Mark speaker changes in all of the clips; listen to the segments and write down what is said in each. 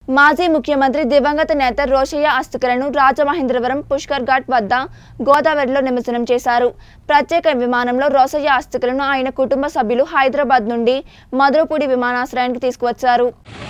Speaker 1: మాజీ ముఖ్యమంత్రి దివంగత నేత రోషయ్య అస్థికలను రాజమహేంద్రవరం పుష్కర్ ఘాట్ వద్ద గోదావరిలో నిమజ్జనం చేశారు. ప్రత్యేక విమానంలో రోషయ్య అస్థికలను ఆయన కుటుంబ సభ్యులు హైదరాబాద్ నుండి మధురపూడి విమానాశ్రయానికి తీసుకువచ్చారు.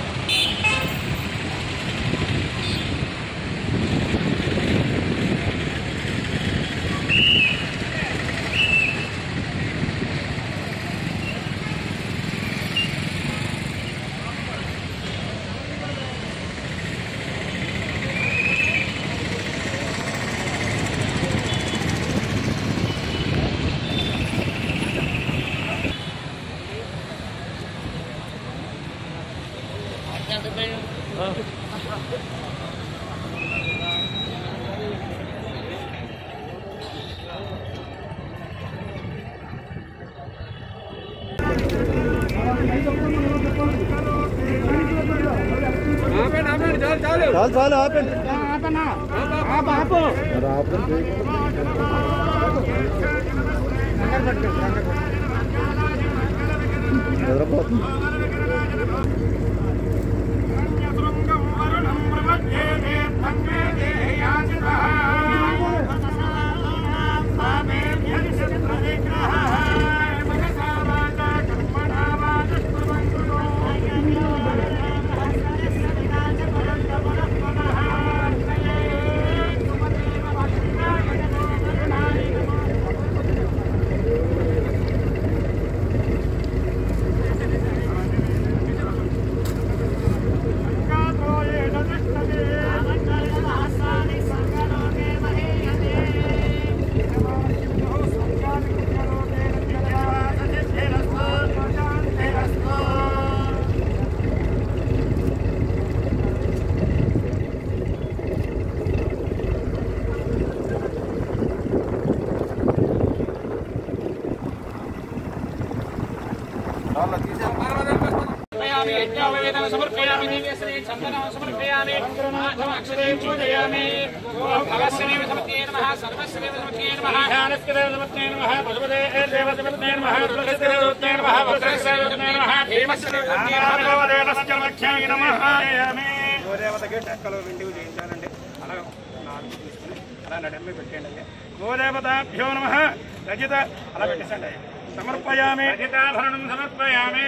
Speaker 2: గోదేవతాభ్యో నమః రజిత అలా పెట్టేసండి సమర్పయామి రజితాభరణం సమర్పయామి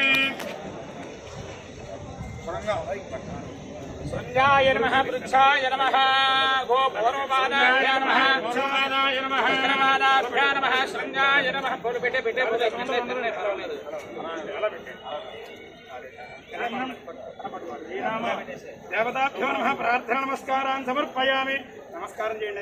Speaker 2: సంధ్యాయ నమః వృక్షాయ నమః గోపవనోపాదాయ నమః గోపాదాయ నమః విక్రమాదాభ్య నమః సంధ్యాయ నమః పూలు పెట్టే పర్వాలేదు అలా పెట్టే దేవతాభ్యో నమః ప్రార్థన నమస్కారాన్ని సమర్పయామి. నమస్కారం చేయండి.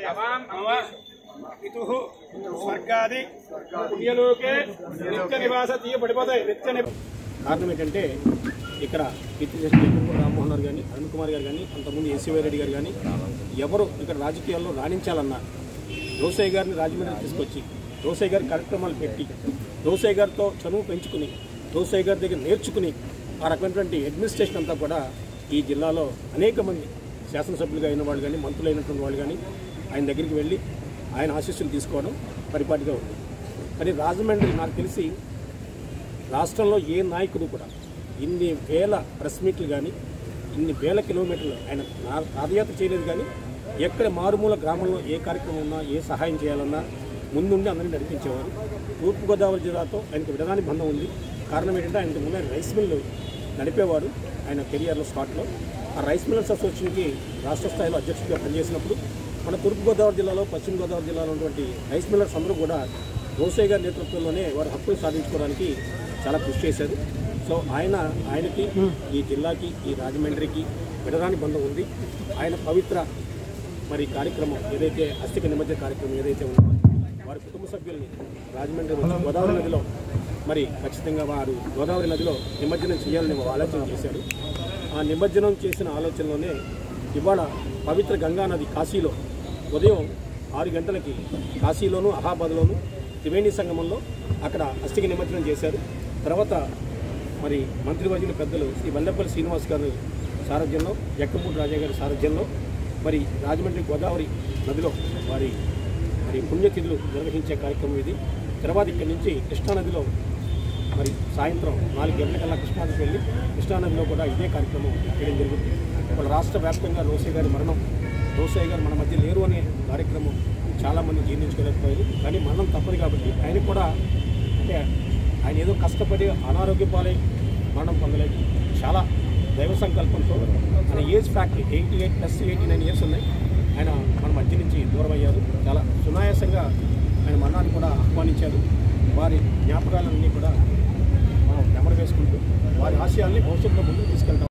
Speaker 2: పితుః స్వర్గాది పుణ్యలోకే నిత్య నివాస తీయబడిపోతాయి. కారణం ఏంటంటే ఇక్కడ కీర్తిశేషులు రామ్మోహన్ గారు కానీ అరుణ్ కుమార్ గారు కానీ అంతకుముందు ఎస్సీవై రెడ్డి గారు కానీ ఎవరు ఇక్కడ రాజకీయాల్లో రాణించాలన్నా రోషయ్య గారిని రాజమండ్రి తీసుకొచ్చి రోషయ్య గారి కార్యక్రమాలు పెట్టి రోషయ్య గారితో చనువు పెంచుకుని రోషయ్య గారి దగ్గర నేర్చుకుని ఆ రకమైనటువంటి అడ్మినిస్ట్రేషన్ అంతా కూడా ఈ జిల్లాలో అనేక మంది శాసనసభ్యులుగా అయిన వాళ్ళు కానీ మంత్రులు అయినటువంటి వాళ్ళు కానీ ఆయన దగ్గరికి వెళ్ళి ఆయన ఆశీస్సులు తీసుకోవడం పరిపాటిగా ఉంది. కానీ రాజమండ్రి నాకు తెలిసి రాష్ట్రంలో ఏ నాయకుడు కూడా ఇన్ని వేల ప్రెస్ మీట్లు కానీ ఇన్ని వేల కిలోమీటర్లు ఆయన పాదయాత్ర చేయలేదు. కానీ ఎక్కడ మారుమూల గ్రామంలో ఏ కార్యక్రమం ఉన్నా ఏ సహాయం చేయాలన్నా ముందుండి అందరినీ నడిపించేవారు. తూర్పుగోదావరి జిల్లాతో ఆయనకు విడదాని బంధం ఉంది. కారణం ఏంటంటే ఆయనకు ముందు రైస్ మిల్లు నడిపేవాడు ఆయన కెరియర్లో స్పాట్లో. ఆ రైస్ మిల్లర్స్ అసోసియేషన్కి రాష్ట్ర స్థాయిలో అధ్యక్షుడిగా పనిచేసినప్పుడు మన తూర్పుగోదావరి జిల్లాలో పశ్చిమ గోదావరి జిల్లాలో ఉన్నటువంటి రైస్ మిల్లర్స్ అందరూ కూడా రోషయ్య గారి నేతృత్వంలోనే వారి హక్కులు సాధించుకోవడానికి చాలా కృషి చేశారు. సో ఆయనకి ఈ జిల్లాకి ఈ రాజమండ్రికి విడరాని బంధం ఉంది. ఆయన పవిత్ర మరి కార్యక్రమం ఏదైతే అస్థిక నిమజ్జన కార్యక్రమం ఏదైతే ఉందో వారి కుటుంబ సభ్యుల్ని రాజమండ్రి గోదావరి నదిలో మరి ఖచ్చితంగా వారు గోదావరి నదిలో నిమజ్జనం చేయాలని ఆలోచన చేశారు. ఆ నిమజ్జనం చేసిన ఆలోచనలోనే ఇవాళ పవిత్ర గంగా నది కాశీలో ఉదయం 6 గంటలకి కాశీలోను అలహాబాద్లోను త్రివేణి సంగమంలో అక్కడ అస్థిక నిమజ్జనం చేశారు. తర్వాత మరి మంత్రివర్యులు పెద్దలు శ్రీ వల్లెపల్లి శ్రీనివాస్ గారి సారథ్యంలో ఎక్కపూడి రాజా గారి సారథ్యంలో మరి రాజమండ్రి గోదావరి నదిలో వారి పుణ్యతిథులు నిర్వహించే కార్యక్రమం ఇది. తర్వాత ఇక్కడి నుంచి కృష్ణానదిలో మరి సాయంత్రం 4 గంటలకల్లా కృష్ణానదికి వెళ్ళి కృష్ణానదిలో కూడా ఇదే కార్యక్రమం చేయడం జరుగుతుంది.
Speaker 3: వాళ్ళ రాష్ట్ర వ్యాప్తంగా రోసయ్య గారి మరణం, రోసయ్య గారు మన మధ్య లేరు అనే కార్యక్రమం చాలామంది జీర్ణించుకోలేకపోయారు. కానీ మరణం తప్పదు కాబట్టి ఆయన కూడా అంటే ఆయన ఏదో కష్టపడి అనారోగ్య పాలై మరణం పొందలేదు. చాలా దైవ సంకల్పంతో ఆయన ఏజ్ ఫ్యాక్టరీ 88 + 89 ఇయర్స్ ఉన్నాయి. ఆయన మన మధ్య నుంచి దూరం అయ్యారు. చాలా సునాయాసంగా ఆయన మరణాన్ని కూడా ఆహ్వానించారు. వారి జ్ఞాపకాలన్నీ కూడా మనం నెమరు వేసుకుంటూ వారి ఆశయాల్ని భవిష్యత్తులో ముందుకు తీసుకెళ్తాం.